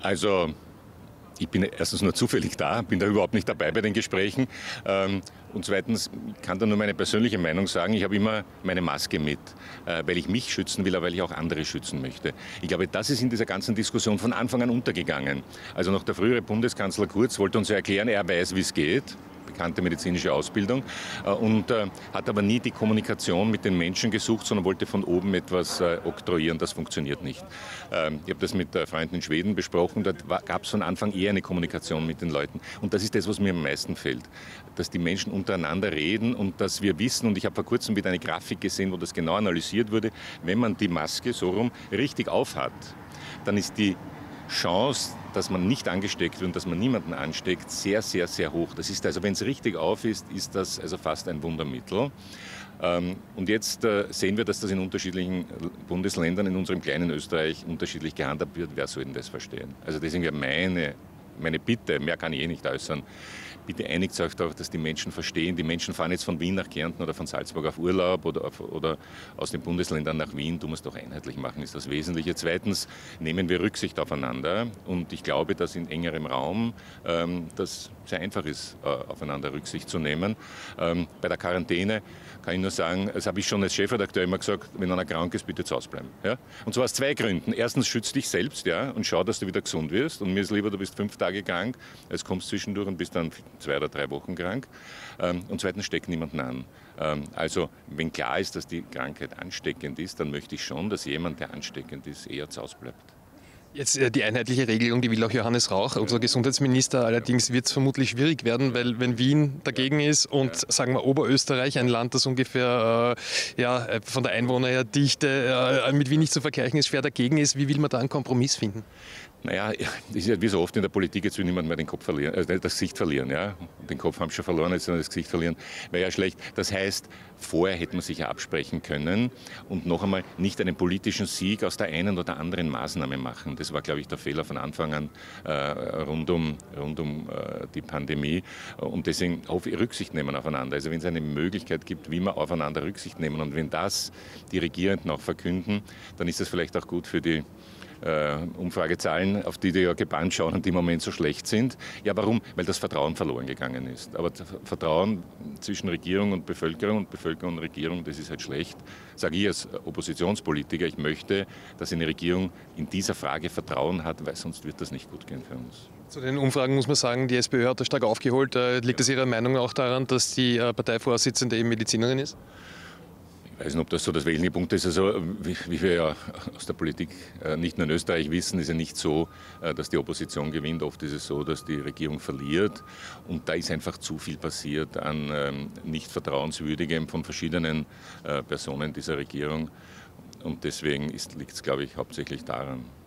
Also ich bin erstens nur zufällig da, bin da überhaupt nicht dabei bei den Gesprächen. Und zweitens kann da nur meine persönliche Meinung sagen, ich habe immer meine Maske mit, weil ich mich schützen will, aber weil ich auch andere schützen möchte. Ich glaube, das ist in dieser ganzen Diskussion von Anfang an untergegangen. Also noch der frühere Bundeskanzler Kurz wollte uns ja erklären, er weiß, wie es geht. Bekannte medizinische Ausbildung und hat aber nie die Kommunikation mit den Menschen gesucht, sondern wollte von oben etwas oktroyieren. Das funktioniert nicht. Ich habe das mit Freunden in Schweden besprochen. Dort gab es von Anfang eher eine Kommunikation mit den Leuten. Und das ist das, was mir am meisten fehlt. Dass die Menschen untereinander reden und dass wir wissen, und ich habe vor kurzem wieder eine Grafik gesehen, wo das genau analysiert wurde, wenn man die Maske so rum richtig aufhat, dann ist die Chance, dass man nicht angesteckt wird und dass man niemanden ansteckt, sehr, sehr, sehr hoch. Das ist also, wenn es richtig auf ist das also fast ein Wundermittel. Und jetzt sehen wir, dass das in unterschiedlichen Bundesländern in unserem kleinen Österreich unterschiedlich gehandhabt wird. Wer soll denn das verstehen? Also deswegen wäre meine Bitte, mehr kann ich nicht äußern, bitte einigt euch darauf, dass die Menschen verstehen. Die Menschen fahren jetzt von Wien nach Kärnten oder von Salzburg auf Urlaub oder aus den Bundesländern nach Wien. Du musst doch einheitlich machen, ist das Wesentliche. Zweitens nehmen wir Rücksicht aufeinander und ich glaube, dass in engerem Raum das sehr einfach ist, aufeinander Rücksicht zu nehmen. Bei der Quarantäne kann ich nur sagen, das habe ich schon als Chefredakteur immer gesagt, wenn einer krank ist, bitte zu Hause bleiben. Ja? Und zwar aus zwei Gründen. Erstens, schütz dich selbst, ja, und schau, dass du wieder gesund wirst. Und mir ist lieber, du bist 5 Tage krank, als kommst zwischendurch und bist dann 2 oder 3 Wochen krank. Und zweitens, steck niemanden an. Also, wenn klar ist, dass die Krankheit ansteckend ist, dann möchte ich schon, dass jemand, der ansteckend ist, eher zu Hause bleibt. Jetzt die einheitliche Regelung, die will auch Johannes Rauch, unser Gesundheitsminister. Allerdings wird es vermutlich schwierig werden, weil wenn Wien dagegen ist und sagen wir Oberösterreich, ein Land, das ungefähr von der Einwohnerdichte mit Wien nicht zu vergleichen ist, schwer dagegen ist, wie will man da einen Kompromiss finden? Naja, das ist ja wie so oft in der Politik, jetzt will niemand mehr den Kopf verlieren, das Gesicht verlieren. Ja? Den Kopf haben sie schon verloren, jetzt das Gesicht verlieren, wäre ja schlecht. Das heißt, vorher hätte man sich ja absprechen können und noch einmal nicht einen politischen Sieg aus der einen oder anderen Maßnahme machen. Das war, glaube ich, der Fehler von Anfang an rund um die Pandemie. Und deswegen Rücksicht nehmen aufeinander. Also wenn es eine Möglichkeit gibt, wie man aufeinander Rücksicht nehmen und wenn das die Regierenden auch verkünden, dann ist das vielleicht auch gut für die Umfragezahlen, auf die ja gebannt schauen und die im Moment so schlecht sind. Ja, warum? Weil das Vertrauen verloren gegangen ist. Aber das Vertrauen zwischen Regierung und Bevölkerung und Regierung, das ist halt schlecht. Sage ich als Oppositionspolitiker, ich möchte, dass eine Regierung in dieser Frage Vertrauen hat, weil sonst wird das nicht gut gehen für uns. Zu den Umfragen muss man sagen, die SPÖ hat da stark aufgeholt. Liegt es Ihrer Meinung auch daran, dass die Parteivorsitzende eben Medizinerin ist? Ich weiß nicht, ob das so das wesentliche Punkt ist. Also, wie wir ja aus der Politik nicht nur in Österreich wissen, ist ja nicht so, dass die Opposition gewinnt. Oft ist es so, dass die Regierung verliert. Und da ist einfach zu viel passiert an nicht vertrauenswürdigem von verschiedenen Personen dieser Regierung. Und deswegen liegt es, glaube ich, hauptsächlich daran.